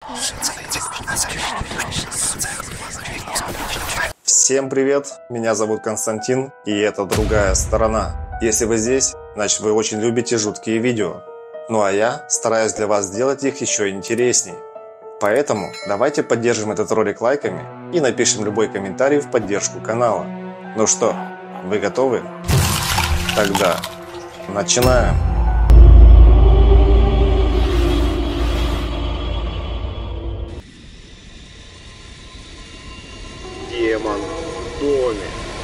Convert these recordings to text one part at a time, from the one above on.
Всем привет, меня зовут Константин, и это другая сторона. Если вы здесь, значит вы очень любите жуткие видео. Ну а я стараюсь для вас сделать их еще интересней. Поэтому давайте поддержим этот ролик лайками и напишем любой комментарий в поддержку канала. Ну что, вы готовы? Тогда начинаем! Демон в доме.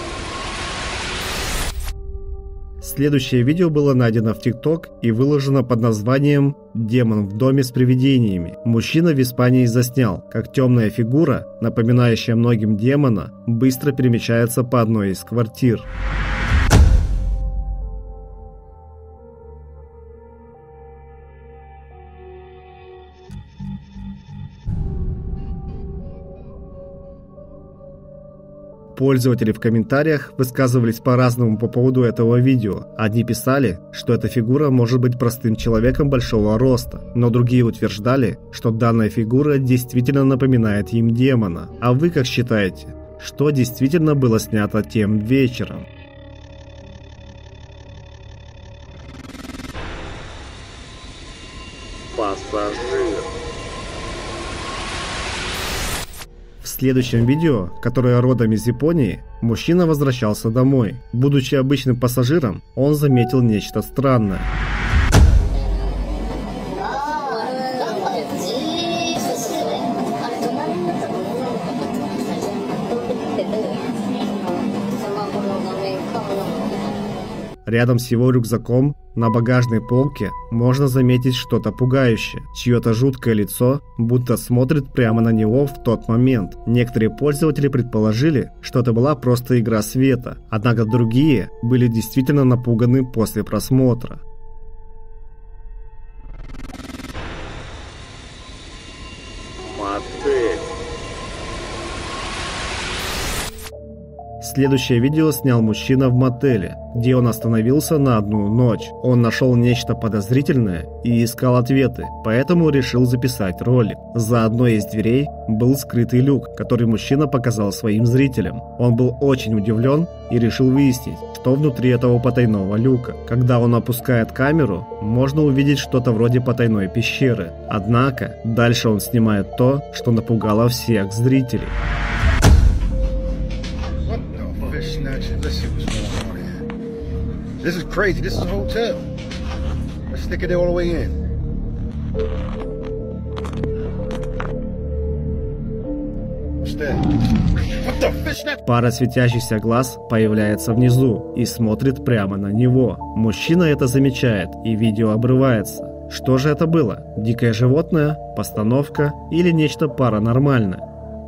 Следующее видео было найдено в ТикТок и выложено под названием «Демон в доме с привидениями». Мужчина в Испании заснял, как темная фигура, напоминающая многим демона, быстро перемещается по одной из квартир. Пользователи в комментариях высказывались по-разному по поводу этого видео. Одни писали, что эта фигура может быть простым человеком большого роста, но другие утверждали, что данная фигура действительно напоминает им демона. А вы как считаете, что действительно было снято тем вечером? Пассажир. В следующем видео, которое родом из Японии, мужчина возвращался домой. Будучи обычным пассажиром, он заметил нечто странное. Рядом с его рюкзаком на багажной полке можно заметить что-то пугающее. Чье-то жуткое лицо будто смотрит прямо на него в тот момент. Некоторые пользователи предположили, что это была просто игра света, однако другие были действительно напуганы после просмотра. Мотель. Следующее видео снял мужчина в мотеле, где он остановился на одну ночь. Он нашел нечто подозрительное и искал ответы, поэтому решил записать ролик. За одной из дверей был скрытый люк, который мужчина показал своим зрителям. Он был очень удивлен и решил выяснить, что внутри этого потайного люка. Когда он опускает камеру, можно увидеть что-то вроде потайной пещеры. Однако, дальше он снимает то, что напугало всех зрителей. Let's see what's going on here. This is crazy. This is a hotel. Let's stick it all the way in. What's that? What the fishnet? Пара светящихся глаз появляется внизу и смотрит прямо на него. Мужчина это замечает, и видео обрывается. Что же это было? Дикое животное, постановка или нечто паранормальное?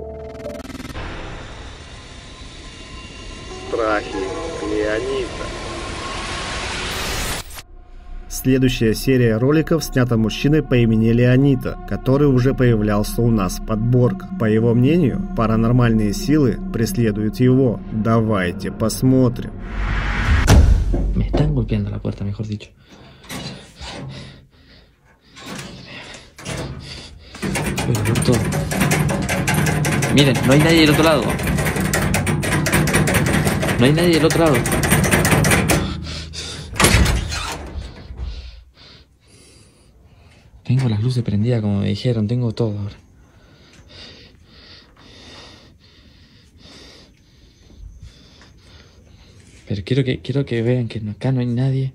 Страхи Леонида. Следующая серия роликов снята мужчиной по имени Леонида, который уже появлялся у нас в подборках. По его мнению, паранормальные силы преследуют его. Давайте посмотрим. Me están golpeando la puerta, mejor dicho. Voy a ver todo. Miren, no hay nadie del otro lado. No hay nadie del otro lado. Tengo las luces prendidas como me dijeron, tengo todo ahora. Pero quiero que vean que acá no hay nadie.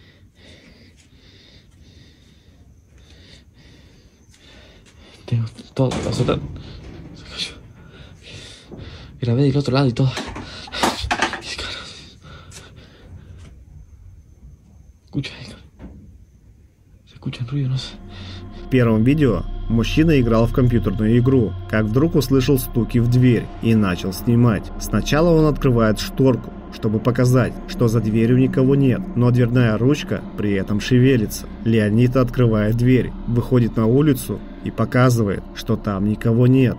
Tengo todo, se cayó. Grabé del otro lado y todo. Se escucha ruido, no sé. В первом видео мужчина играл в компьютерную игру, как вдруг услышал стуки в дверь и начал снимать. Сначала он открывает шторку, чтобы показать, что за дверью никого нет, но дверная ручка при этом шевелится. Леонид открывает дверь, выходит на улицу и показывает, что там никого нет.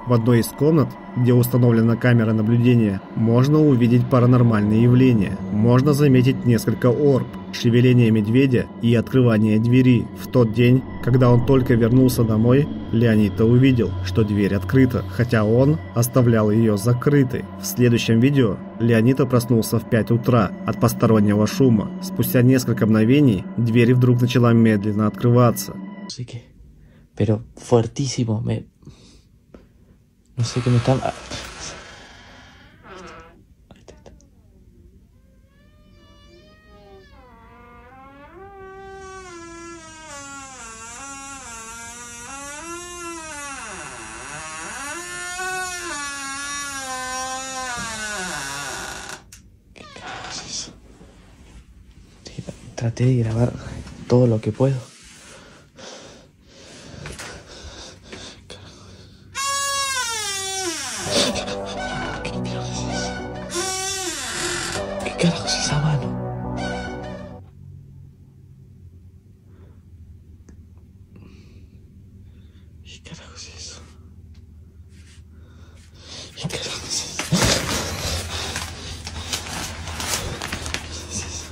В одной из комнат, где установлена камера наблюдения, можно увидеть паранормальные явления. Можно заметить несколько орб, шевеление медведя и открывание двери. В тот день, когда он только вернулся домой, Леонита увидел, что дверь открыта, хотя он оставлял ее закрытой. В следующем видео Леонита проснулся в 5 утра от постороннего шума. Спустя несколько мгновений дверь вдруг начала медленно открываться. No sé qué, pero fuertísimo, no sé qué me están... ¿Qué carajo es eso? Traté de grabar todo lo que puedo. ¿Qué carajo es esa mano? ¿Qué carajo es eso? ¿Qué carajo es eso? ¿Qué es eso?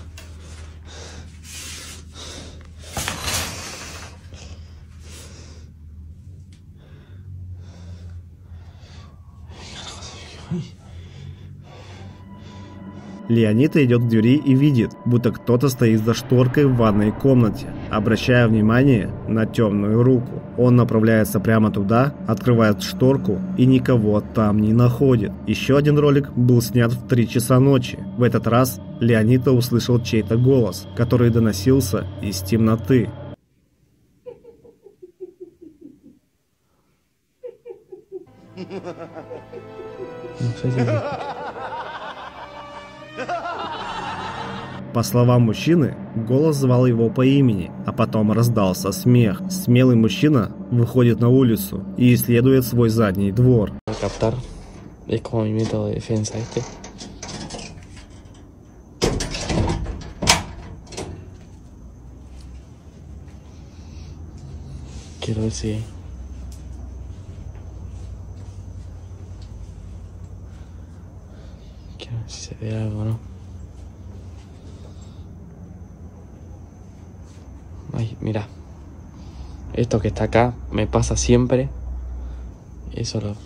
Леонита идет к двери и видит, будто кто-то стоит за шторкой в ванной комнате, обращая внимание на темную руку. Он направляется прямо туда, открывает шторку и никого там не находит. Еще один ролик был снят в 3 часа ночи. В этот раз Леонита услышал чей-то голос, который доносился из темноты. No sé si... По словам мужчины, голос звал его по имени, а потом раздался смех. Смелый мужчина выходит на улицу и исследует свой задний двор. Captar es como mi método de defensa, ¿viste? Quiero ver si... Quiero ver si se ve algo, ¿no? Ay, mira. Esto que está acá me pasa siempre. Eso lo...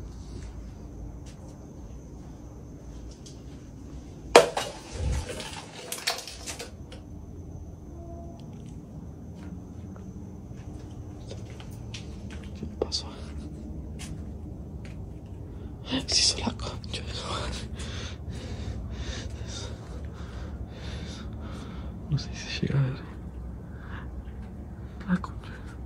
¿Qué pasó? Se hizo la concha de la madre. No sé si llega a ver. La concha.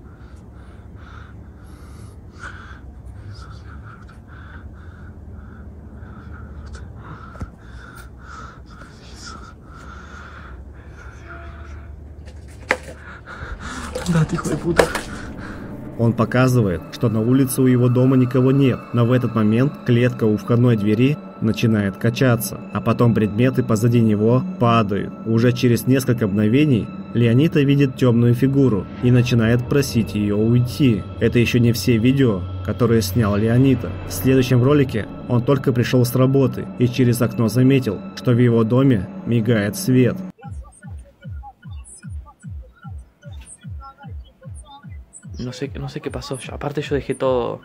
Andate, hijo de puta. Он показывает, что на улице у его дома никого нет, но в этот момент клетка у входной двери начинает качаться, а потом предметы позади него падают. Уже через несколько мгновений Леонита видит темную фигуру и начинает просить ее уйти. Это еще не все видео, которые снял Леонита. В следующем ролике он только пришел с работы и через окно заметил, что в его доме мигает свет. No sé qué pasó. Aparte yo dejé todo...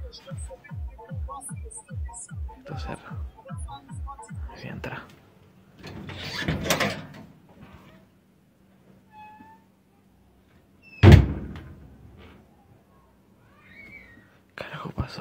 Esto cerra. Voy a entrar. Carajo pasó.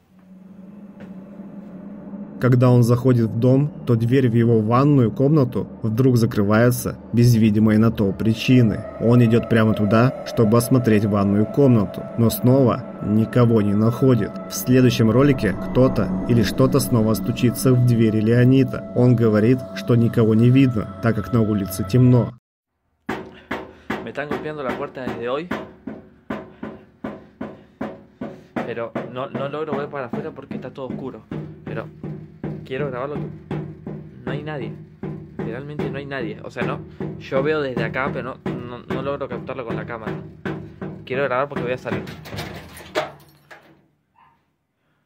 Когда он заходит в дом, то дверь в его ванную комнату вдруг закрывается без видимой на то причины. Он идет прямо туда, чтобы осмотреть ванную комнату, но снова никого не находит. В следующем ролике кто-то или что-то снова стучится в двери Леонита. Он говорит, что никого не видно, так как на улице темно. Me están golpeando la puerta desde hoy. Pero no logro ver para afuera porque está todo oscuro. Pero quiero grabarlo. No hay nadie. Realmente no hay nadie. O sea, no. Yo veo desde acá, pero no logro captarlo con la cámara. Quiero grabar porque voy a salir.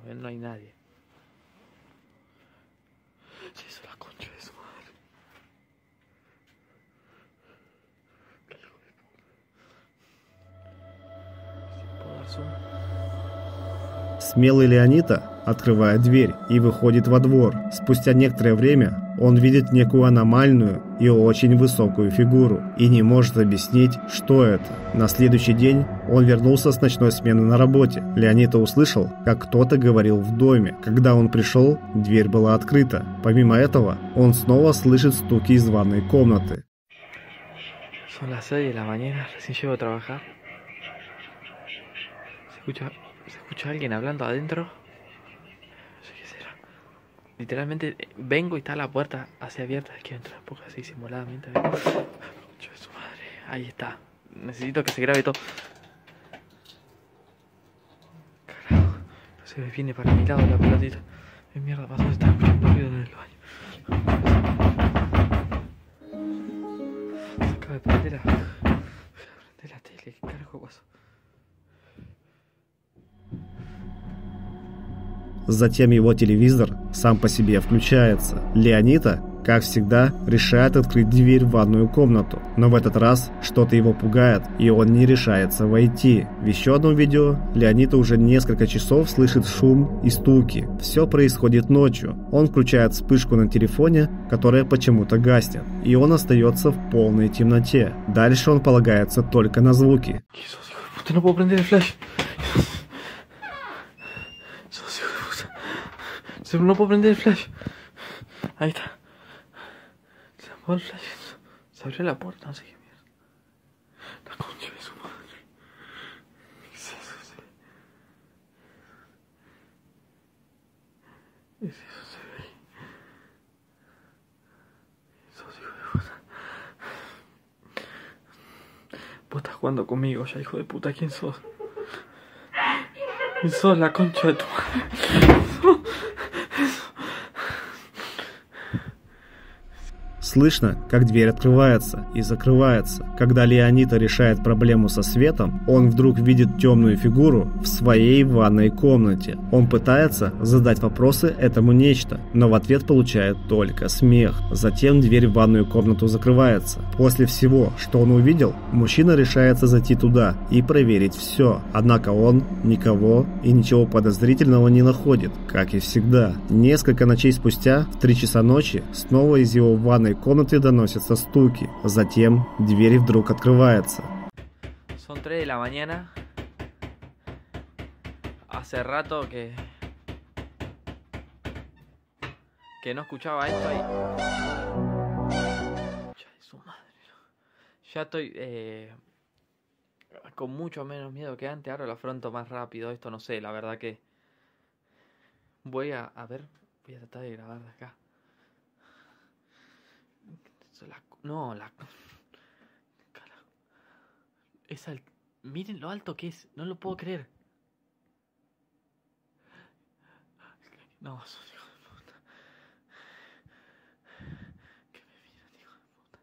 ¿ven? No hay nadie. Sí, eso es la concha de su madre. Qué hijo de puta. Si puedo dar zoom. Смелый Леонита открывает дверь и выходит во двор. Спустя некоторое время он видит некую аномальную и очень высокую фигуру и не может объяснить, что это. На следующий день он вернулся с ночной смены на работе. Леонита услышал, как кто-то говорил в доме. Когда он пришел, дверь была открыта. Помимо этого, он снова слышит стуки из ванной комнаты. Son las 6 de la mañana, recién llego a trabajar. ¿Se escucha alguien hablando adentro? No sé qué será. Literalmente vengo y está la puerta así abierta. Quiero entrar un poco así simuladamente. Concha de su madre. Ahí está. Necesito que se grabe todo. Carajo. No se me viene para mi lado la pelotita. ¿Qué mierda pasó? Está escuchando ruido en el baño. Se acaba de prender la tele. ¿Qué carajo pasó? Затем его телевизор сам по себе включается. Леонита, как всегда, решает открыть дверь в ванную комнату. Но в этот раз что-то его пугает, и он не решается войти. В еще одном видео Леонита уже несколько часов слышит шум и стуки. Все происходит ночью. Он включает вспышку на телефоне, которая почему-то гаснет. И он остается в полной темноте. Дальше он полагается только на звуки. No puedo prender el flash. No puedo prender el flash. Ahí está. Se apagó el flash. Se abrió la puerta, no sé qué mierda. La concha de su madre. ¿Qué es eso? ¿Qué es eso? Se ve ahí. Sos hijo de puta. Vos estás jugando conmigo ya, hijo de puta. ¿Quién sos? ¿Quién sos? La concha de tu madre. Слышно, как дверь открывается и закрывается. Когда Леонита решает проблему со светом, он вдруг видит темную фигуру в своей ванной комнате. Он пытается задать вопросы этому нечто, но в ответ получает только смех. Затем дверь в ванную комнату закрывается. После всего, что он увидел, мужчина решается зайти туда и проверить все. Однако он никого и ничего подозрительного не находит, как и всегда. Несколько ночей спустя, в 3 часа ночи, снова из его ванной комнаты доносятся стуки. Затем дверь вдруг открывается. Son 3 de la mañana. Hace rato que no escuchaba esto ahí. Concha de su madre. Ya estoy con mucho menos miedo que antes. Ahora lo afronto más rápido. Esto no sé, la verdad que voy a ver. Voy a tratar de grabar de acá. No, carajo. Miren lo alto que es. No lo puedo creer. No, sos hijo de puta. Que me miran, hijo de puta.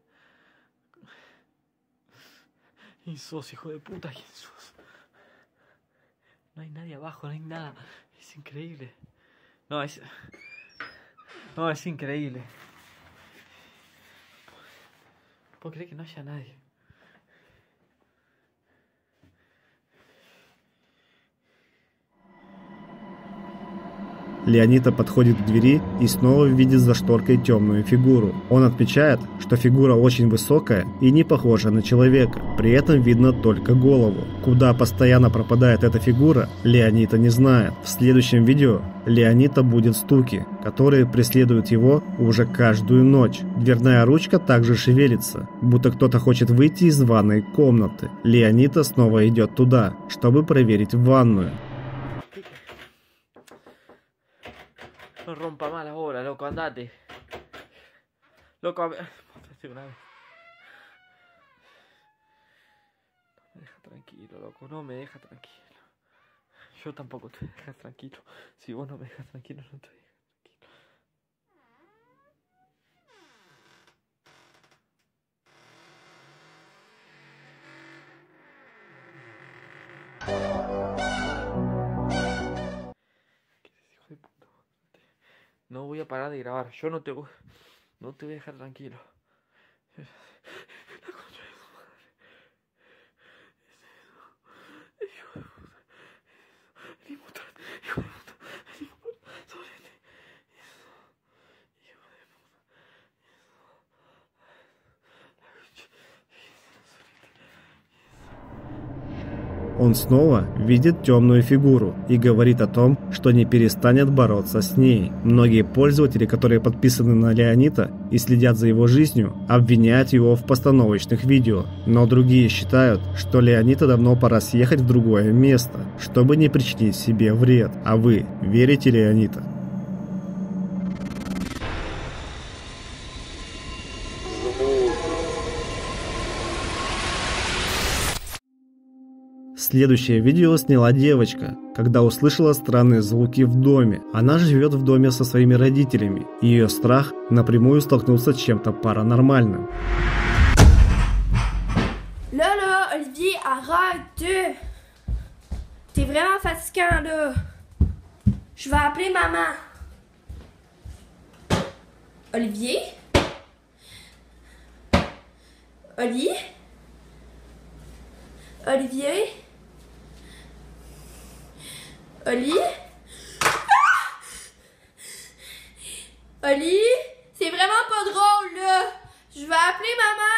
Y sos hijo de puta. ¿Quién sos? No hay nadie abajo, no hay nada. Es increíble. No, es increíble. ¿Puedo creer que no haya nadie? Леонита подходит к двери и снова видит за шторкой темную фигуру. Он отмечает, что фигура очень высокая и не похожа на человека. При этом видно только голову. Куда постоянно пропадает эта фигура, Леонита не знает. В следующем видео Леонита будет стуки, которые преследуют его уже каждую ночь. Дверная ручка также шевелится, будто кто-то хочет выйти из ванной комнаты. Леонита снова идет туда, чтобы проверить ванную. No rompa más la hora, loco, andate. Loco, una vez. No me deja tranquilo, loco, no me deja tranquilo. Yo tampoco te dejo tranquilo. Si vos no me dejas tranquilo, no te dejo tranquilo. ¿Qué es No voy a parar de grabar. Yo no te voy a dejar tranquilo. Он снова видит темную фигуру и говорит о том, что не перестанет бороться с ней. Многие пользователи, которые подписаны на Леонида и следят за его жизнью, обвиняют его в постановочных видео. Но другие считают, что Леонида давно пора съехать в другое место, чтобы не причинить себе вред. А вы верите Леониду? Следующее видео сняла девочка, когда услышала странные звуки в доме. Она живет в доме со своими родителями, и ее страх напрямую столкнулся с чем-то паранормальным. Là, Olivier, arrête! T'es vraiment fatigant, là. Je vais appeler maman. Olivier? Olivier? Olivier? Oli? Oli? C'est vraiment pas drôle, là. Je vais appeler maman.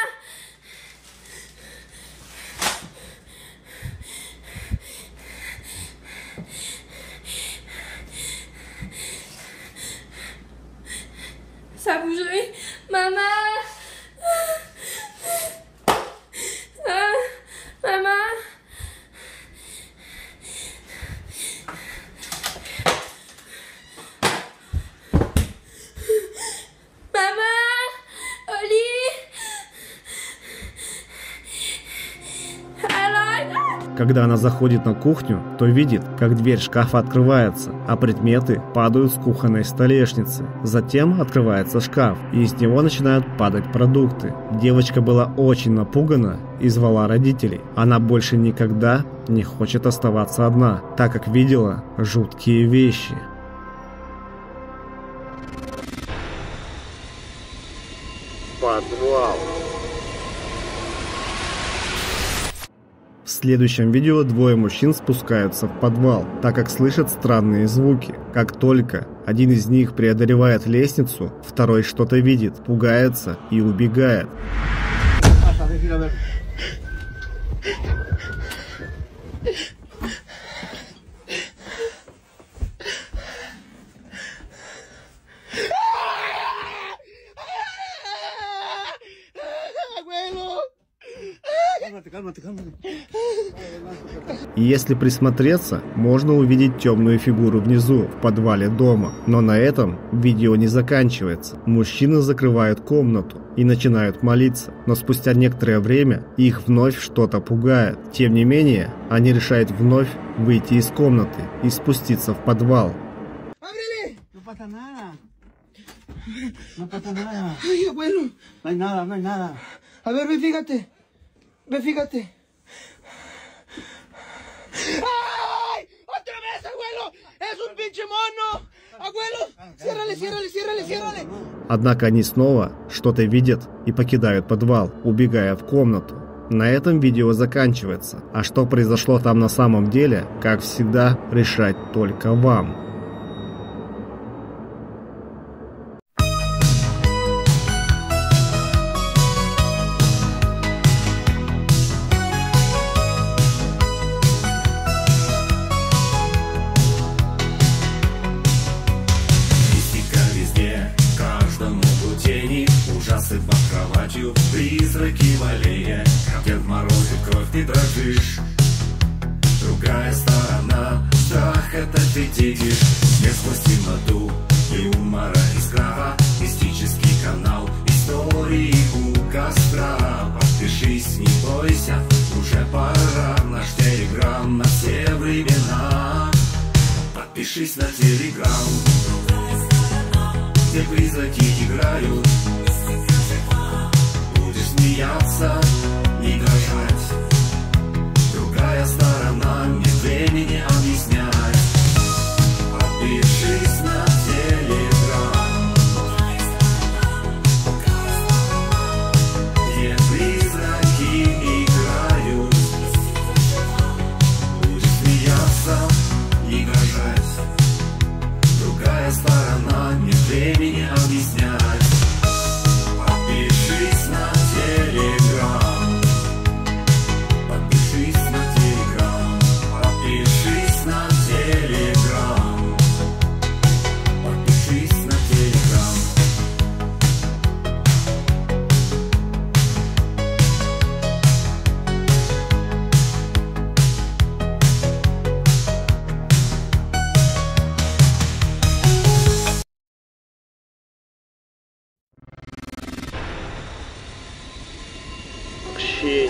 Ça a bougé. Maman! Maman! Когда она заходит на кухню, то видит, как дверь шкафа открывается, а предметы падают с кухонной столешницы. Затем открывается шкаф, и из него начинают падать продукты. Девочка была очень напугана и звала родителей. Она больше никогда не хочет оставаться одна, так как видела жуткие вещи. Подвал. В следующем видео двое мужчин спускаются в подвал, так как слышат странные звуки. Как только один из них преодолевает лестницу, второй что-то видит, пугается и убегает. И если присмотреться, можно увидеть темную фигуру внизу, в подвале дома. Но на этом видео не заканчивается. Мужчины закрывают комнату и начинают молиться. Но спустя некоторое время их вновь что-то пугает. Тем не менее, они решают вновь выйти из комнаты и спуститься в подвал. Ve, fíjate. ¡Ay! ¡Otra vez, abuelo! ¡Es un pinche mono! ¡Abuelo! ¡Ciérrale, ciérrale, ciérrale, ciérrale! Однако они снова что-то видят и покидают подвал, убегая в комнату. На этом видео заканчивается. А что произошло там на самом деле, как всегда, решать только вам. Ужасы под кроватью, призраки в аллее. Дед морозит кровь, ты дрожишь. Другая сторона, страх это ты тикишь. Не сквозь темноту, юмора и скрава. Мистический канал, истории у костра. Подпишись, не бойся, уже пора. Наш телеграм на все времена. Подпишись на телеграм, где призраки играют. Будешь смеяться, не дрожать. Другая сторона, нет времени объяснять. Подпишись на телеграм. другая сторона, нет времени объяснять. Подпишись на Телеграм. Подпишись на Телеграм. Подпишись на Телеграм. Подпишись на Телеграм. Общение.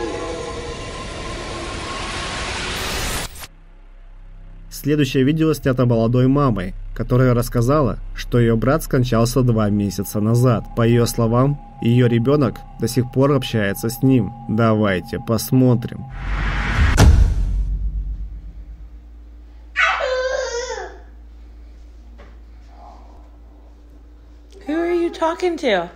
Следующее видео снято молодой мамой, которая рассказала, что ее брат скончался 2 месяца назад. По ее словам, ее ребенок до сих пор общается с ним. Давайте посмотрим. Who are you talking to?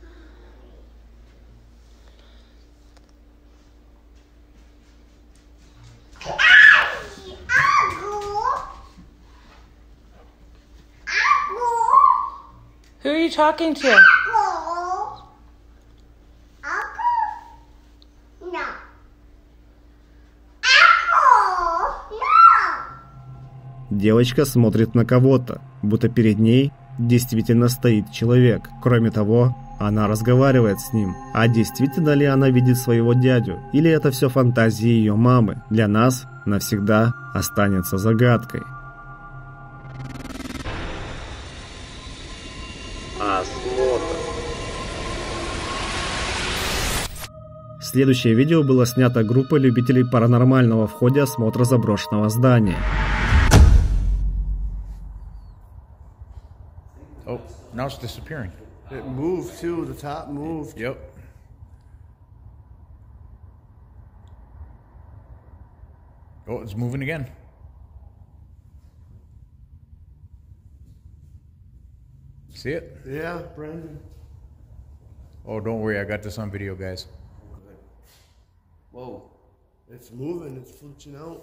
Who are you talking to? Девочка смотрит на кого-то, будто перед ней действительно стоит человек. Кроме того, она разговаривает с ним. А действительно ли она видит своего дядю? Или это все фантазии ее мамы? Для нас навсегда останется загадкой. Осмотр. Следующее видео было снято группой любителей паранормального в ходе осмотра заброшенного здания. Oh, now it's disappearing. It moved too. The top moved. Yep. Oh, it's moving again. See it? Yeah, Brandon. Oh, don't worry. I got this on video, guys. Whoa. It's moving. It's flinching out.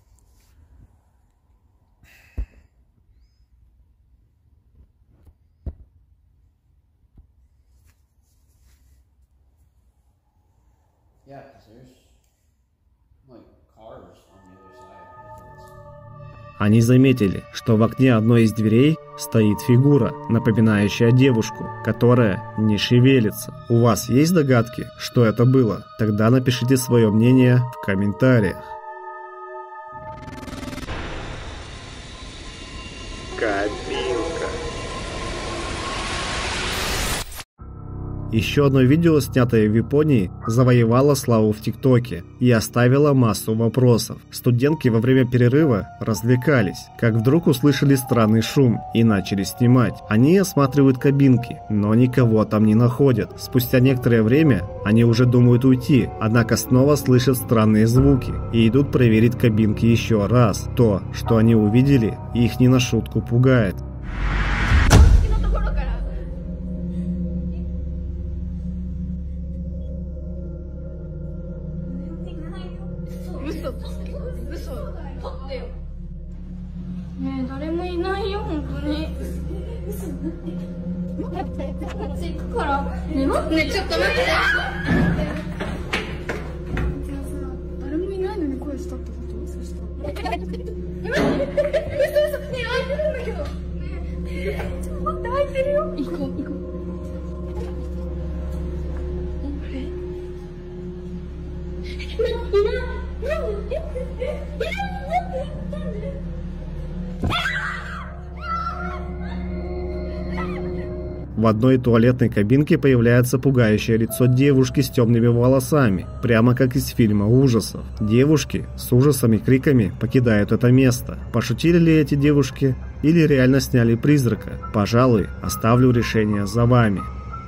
Yeah, because there's like cars on the other side. Они заметили, что в окне одной из дверей стоит фигура, напоминающая девушку, которая не шевелится. У вас есть догадки, что это было? Тогда напишите свое мнение в комментариях. Кабинка. Еще одно видео, снятое в Японии, завоевало славу в ТикТоке и оставило массу вопросов. Студентки во время перерыва развлекались, как вдруг услышали странный шум и начали снимать. Они осматривают кабинки, но никого там не находят. Спустя некоторое время они уже думают уйти, однако снова слышат странные звуки и идут проверить кабинки еще раз. То, что они увидели, их не на шутку пугает. В одной туалетной кабинке появляется пугающее лицо девушки с темными волосами, прямо как из фильма ужасов. Девушки с ужасом и криками покидают это место. Пошутили ли эти девушки или реально сняли призрака? Пожалуй, оставлю решение за вами.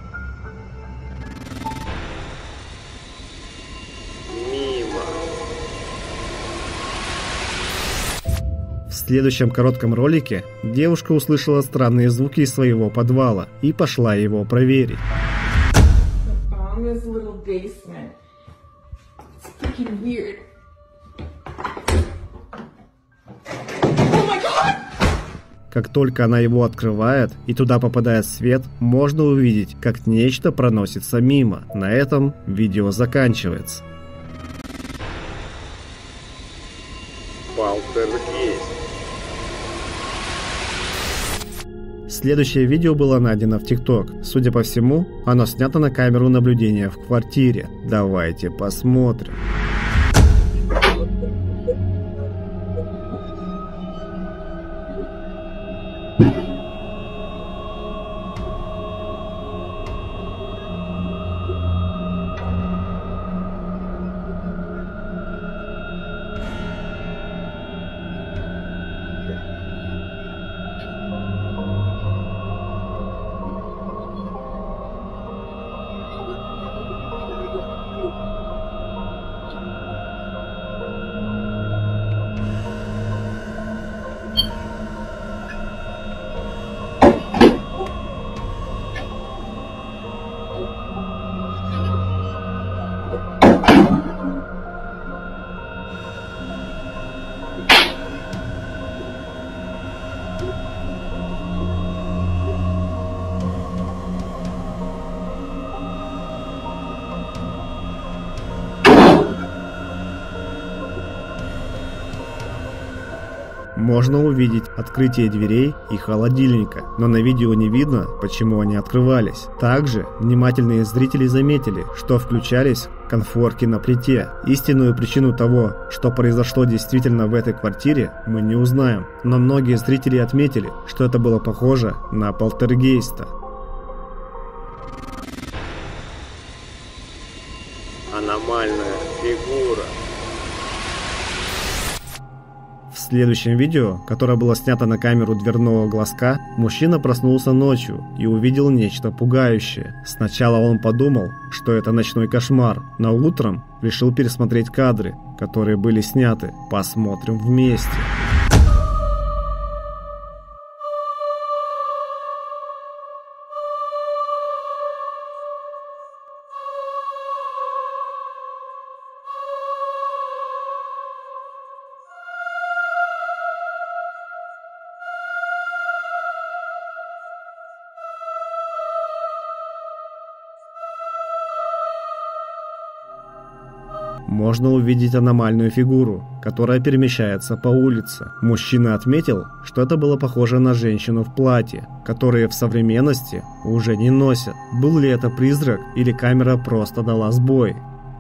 В следующем коротком ролике девушка услышала странные звуки из своего подвала и пошла его проверить. Как только она его открывает и туда попадает свет, можно увидеть, как нечто проносится мимо. На этом видео заканчивается. Полтергейст. Следующее видео было найдено в ТикТок. Судя по всему, оно снято на камеру наблюдения в квартире. Давайте посмотрим. Можно увидеть открытие дверей и холодильника, но на видео не видно, почему они открывались. Также внимательные зрители заметили, что включались конфорки на плите. Истинную причину того, что произошло действительно в этой квартире, мы не узнаем, но многие зрители отметили, что это было похоже на полтергейста. Аномальная фигура. В следующем видео, которое было снято на камеру дверного глазка, мужчина проснулся ночью и увидел нечто пугающее. Сначала он подумал, что это ночной кошмар, но утром решил пересмотреть кадры, которые были сняты. Посмотрим вместе. Можно увидеть аномальную фигуру, которая перемещается по улице. Мужчина отметил, что это было похоже на женщину в платье, которые в современности уже не носят. Был ли это призрак или камера просто дала сбой?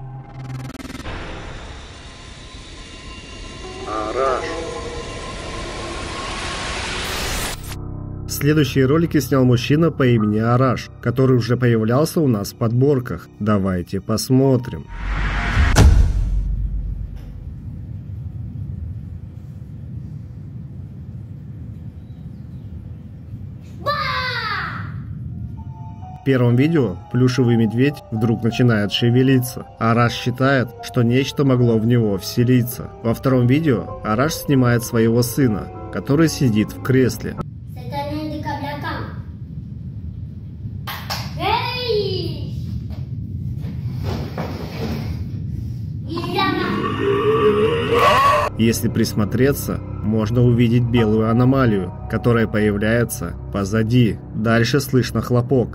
Араш. Следующие ролики снял мужчина по имени Араш, который уже появлялся у нас в подборках. Давайте посмотрим. В первом видео плюшевый медведь вдруг начинает шевелиться. Араш считает, что нечто могло в него вселиться. Во втором видео Араш снимает своего сына, который сидит в кресле. Если присмотреться, можно увидеть белую аномалию, которая появляется позади. Дальше слышно хлопок.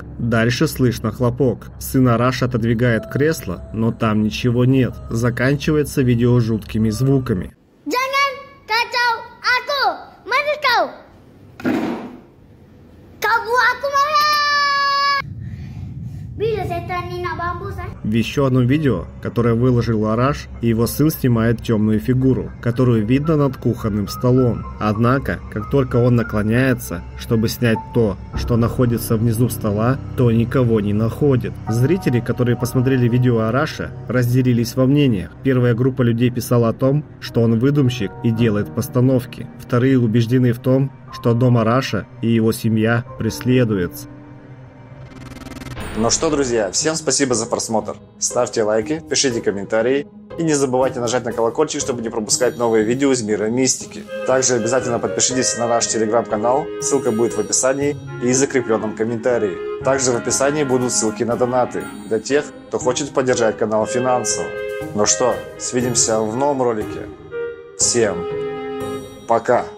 Сын Араша отодвигает кресло, но там ничего нет. Заканчивается видео жуткими звуками. В еще одном видео, которое выложил Араш, его сын снимает темную фигуру, которую видно над кухонным столом. Однако, как только он наклоняется, чтобы снять то, что находится внизу стола, то никого не находит. Зрители, которые посмотрели видео Араша, разделились во мнениях. Первая группа людей писала о том, что он выдумщик и делает постановки. Вторые убеждены в том, что дом Араша и его семья преследуются. Ну что, друзья, всем спасибо за просмотр. Ставьте лайки, пишите комментарии и не забывайте нажать на колокольчик, чтобы не пропускать новые видео из мира мистики. Также обязательно подпишитесь на наш телеграм-канал, ссылка будет в описании и закрепленном комментарии. Также в описании будут ссылки на донаты для тех, кто хочет поддержать канал финансово. Ну что, свидимся в новом ролике. Всем пока!